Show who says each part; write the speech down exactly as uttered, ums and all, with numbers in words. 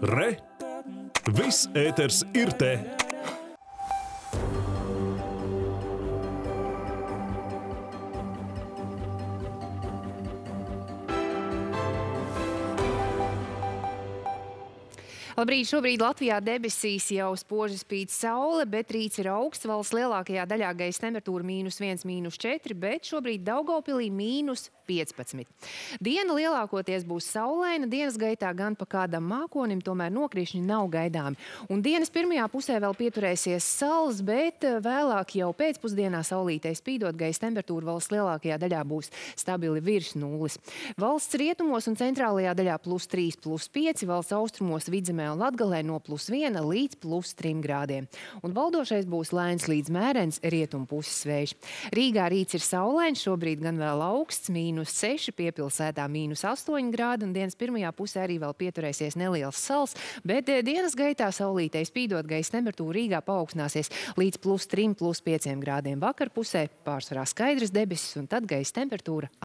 Speaker 1: Re! Viss ēters ir te!
Speaker 2: Labrīt, šobrīd Latvijā debesīs jau spoži spīd saule, bet rīts ir augsts. Valsts lielākajā daļā gaisa temperatūra mīnus viens, mīnus četri, bet šobrīd Daugavpilī mīnus piecpadsmit. Diena lielākoties būs saulaina, dienas gaitā gan pa kādam mākonim, tomēr nokrišņi nav gaidāmi. Un dienas pirmajā pusē vēl pieturēsies sals, bet vēlāk jau pēcpusdienā saulītei spīdot gaisa temperatūra valsts lielākajā daļā būs stabili virs nulles. Valsts rietumos un centrālajā daļā plus trīs, plus pieci, valsts austrumos Vidzemē un Latgalē no plus viena līdz plus trim grādiem. Un valdošais būs lēns līdz mērens rietumu puses vējš. Rīgā rīts ir saulains, šobrīd gan vēl augsts, mīnus seši, piepilsētā mīnus astoņi grādi, un dienas pirmajā pusē arī vēl pieturēsies neliels sals, bet dienas gaitā saulītei spīdot gaisa temperatūra Rīgā paaugstināsies līdz plus trim, plus pieciem grādiem. Vakar pusē pārsvarā skaidras debesis, un tad gaisa temperatūra